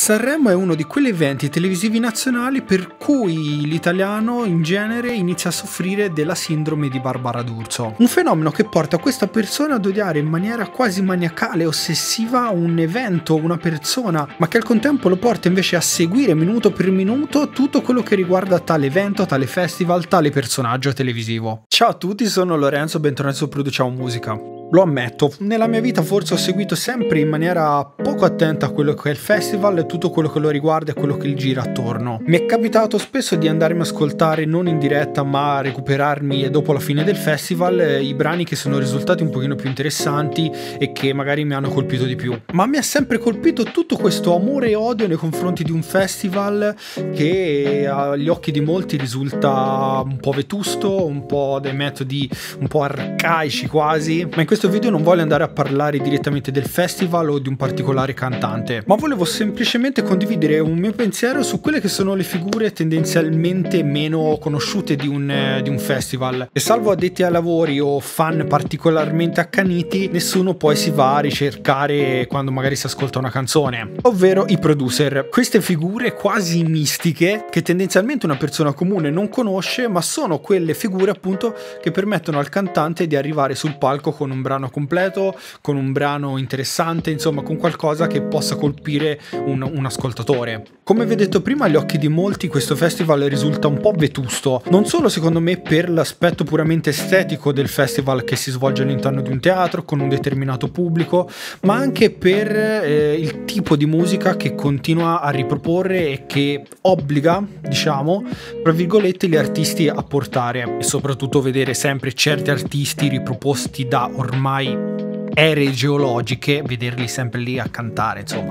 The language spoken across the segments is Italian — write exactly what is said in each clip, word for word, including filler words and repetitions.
Sanremo è uno di quegli eventi televisivi nazionali per cui l'italiano in genere inizia a soffrire della sindrome di Barbara D'Urso. Un fenomeno che porta questa persona ad odiare in maniera quasi maniacale e ossessiva un evento, una persona, ma che al contempo lo porta invece a seguire minuto per minuto tutto quello che riguarda tale evento, tale festival, tale personaggio televisivo. Ciao a tutti, sono Lorenzo, bentornati su Produciamo Musica. Lo ammetto, nella mia vita forse ho seguito sempre in maniera poco attenta a quello che è il festival e tutto quello che lo riguarda e quello che gli gira attorno. Mi è capitato spesso di andarmi a ascoltare non in diretta ma a recuperarmi e dopo la fine del festival eh, i brani che sono risultati un pochino più interessanti e che magari mi hanno colpito di più. Ma mi ha sempre colpito tutto questo amore e odio nei confronti di un festival che agli occhi di molti risulta un po' vetusto, un po' dei metodi un po' arcaici quasi, ma in questo In questo video non voglio andare a parlare direttamente del festival o di un particolare cantante, ma volevo semplicemente condividere un mio pensiero su quelle che sono le figure tendenzialmente meno conosciute di un, eh, di un festival. E salvo addetti ai lavori o fan particolarmente accaniti, nessuno poi si va a ricercare quando magari si ascolta una canzone, ovvero i producer. Queste figure quasi mistiche che tendenzialmente una persona comune non conosce, ma sono quelle figure appunto che permettono al cantante di arrivare sul palco con un brano completo, con un brano interessante, insomma con qualcosa che possa colpire un, un ascoltatore. Come vi ho detto prima, agli occhi di molti questo festival risulta un po' vetusto, non solo secondo me per l'aspetto puramente estetico del festival che si svolge all'interno di un teatro con un determinato pubblico, ma anche per eh, il tipo di musica che continua a riproporre e che obbliga, diciamo, tra virgolette, gli artisti a portare, e soprattutto vedere sempre certi artisti riproposti da ormai ere geologiche, vederli sempre lì a cantare, insomma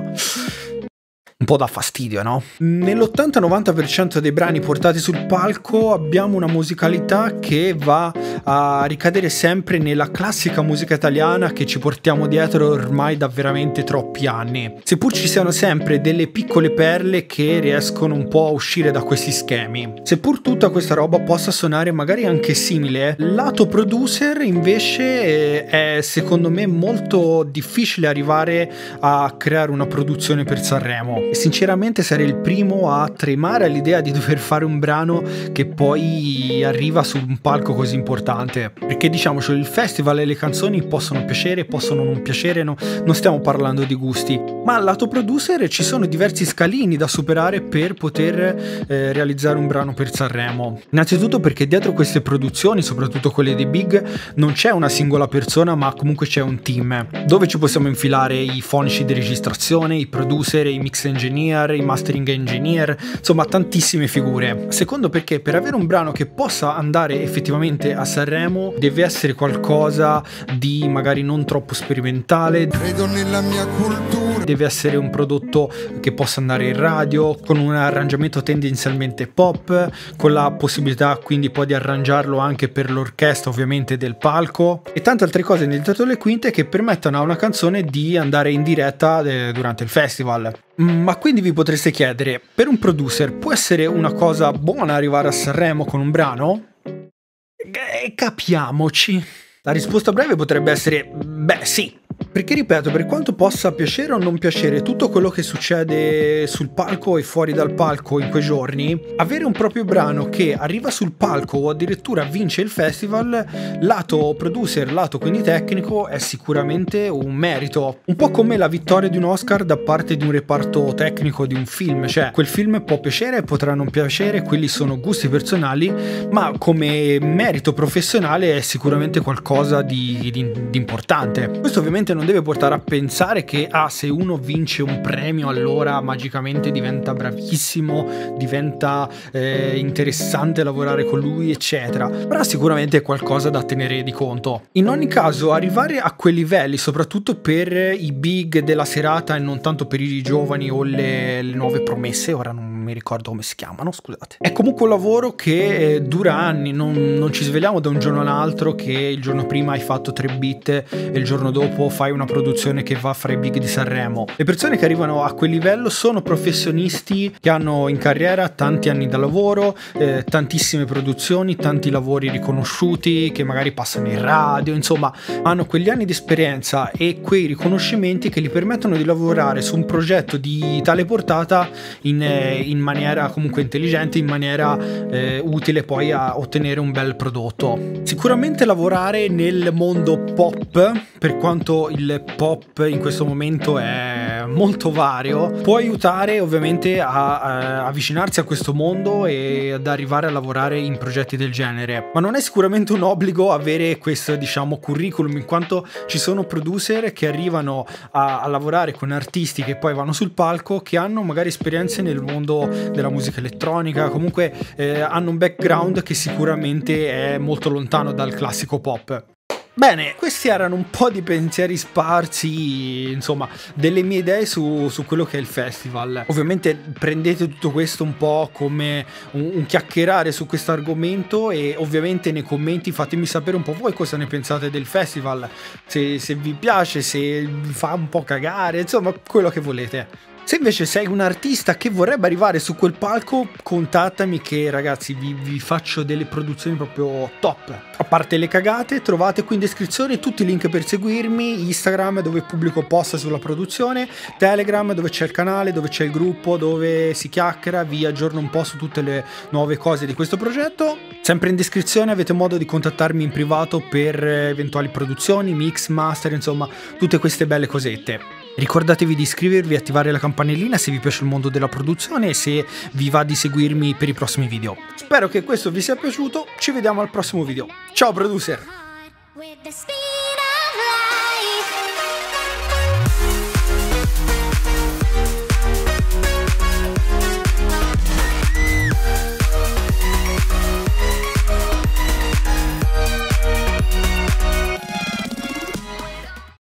un po' dà fastidio, no? Nell'ottanta novanta per cento dei brani portati sul palco abbiamo una musicalità che va a ricadere sempre nella classica musica italiana che ci portiamo dietro ormai da veramente troppi anni, seppur ci siano sempre delle piccole perle che riescono un po' a uscire da questi schemi. Seppur tutta questa roba possa suonare magari anche simile, lato producer invece è secondo me molto difficile arrivare a creare una produzione per Sanremo. E sinceramente sarei il primo a tremare all'idea di dover fare un brano che poi arriva su un palco così importante, perché diciamoci, il festival e le canzoni possono piacere, possono non piacere, no, non stiamo parlando di gusti, ma al lato producer ci sono diversi scalini da superare per poter eh, realizzare un brano per Sanremo. Innanzitutto perché dietro queste produzioni, soprattutto quelle dei big, non c'è una singola persona ma comunque c'è un team dove ci possiamo infilare i fonici di registrazione, i producer, i mix engineer, i mastering engineer, insomma tantissime figure. Secondo perché per avere un brano che possa andare effettivamente a Sanremo deve essere qualcosa di magari non troppo sperimentale, credo nella mia cultura, deve essere un prodotto che possa andare in radio con un arrangiamento tendenzialmente pop, con la possibilità quindi poi di arrangiarlo anche per l'orchestra ovviamente del palco e tante altre cose nel dietro le quinte che permettono a una canzone di andare in diretta eh, durante il festival. Ma quindi vi potreste chiedere, per un producer può essere una cosa buona arrivare a Sanremo con un brano? E capiamoci. La risposta breve potrebbe essere beh sì. Perché ripeto, per quanto possa piacere o non piacere tutto quello che succede sul palco e fuori dal palco in quei giorni, avere un proprio brano che arriva sul palco o addirittura vince il festival, lato producer, lato quindi tecnico, è sicuramente un merito. Un po' come la vittoria di un Oscar da parte di un reparto tecnico di un film, cioè quel film può piacere, potrà non piacere, quelli sono gusti personali, ma come merito professionale è sicuramente qualcosa di, di, di importante. Questo ovviamente non deve portare a pensare che ah, se uno vince un premio allora magicamente diventa bravissimo, diventa eh, interessante lavorare con lui eccetera, però sicuramente è qualcosa da tenere di conto. In ogni caso arrivare a quei livelli, soprattutto per i big della serata e non tanto per i giovani o le, le nuove promesse, ora non mi ricordo come si chiamano, scusate. È comunque un lavoro che eh, dura anni, non, non ci svegliamo da un giorno all'altro che il giorno prima hai fatto tre beat e il giorno dopo fai una produzione che va fra i big di Sanremo. Le persone che arrivano a quel livello sono professionisti che hanno in carriera tanti anni da lavoro, eh, tantissime produzioni, tanti lavori riconosciuti che magari passano in radio, insomma hanno quegli anni di esperienza e quei riconoscimenti che gli permettono di lavorare su un progetto di tale portata in, eh, in maniera comunque intelligente, in maniera eh, utile poi a ottenere un bel prodotto. Sicuramente lavorare nel mondo pop, per quanto il pop in questo momento è molto vario, può aiutare ovviamente a, a avvicinarsi a questo mondo e ad arrivare a lavorare in progetti del genere, ma non è sicuramente un obbligo avere questo, diciamo, curriculum, in quanto ci sono producer che arrivano a, a lavorare con artisti che poi vanno sul palco, che hanno magari esperienze nel mondo della musica elettronica, comunque eh, hanno un background che sicuramente è molto lontano dal classico pop. Bene, questi erano un po' di pensieri sparsi, insomma, delle mie idee su, su quello che è il festival. Ovviamente prendete tutto questo un po' come un, un chiacchierare su questo argomento e ovviamente nei commenti fatemi sapere un po' voi cosa ne pensate del festival, se, se vi piace, se vi fa un po' cagare, insomma, quello che volete. Se invece sei un artista che vorrebbe arrivare su quel palco, contattami che ragazzi vi, vi faccio delle produzioni proprio top. A parte le cagate, trovate qui in descrizione tutti i link per seguirmi, Instagram dove pubblico post sulla produzione, Telegram dove c'è il canale, dove c'è il gruppo, dove si chiacchiera, vi aggiorno un po' su tutte le nuove cose di questo progetto. Sempre in descrizione avete modo di contattarmi in privato per eventuali produzioni, mix, master, insomma tutte queste belle cosette. Ricordatevi di iscrivervi e attivare la campanellina se vi piace il mondo della produzione e se vi va di seguirmi per i prossimi video. Spero che questo vi sia piaciuto, ci vediamo al prossimo video. Ciao producer!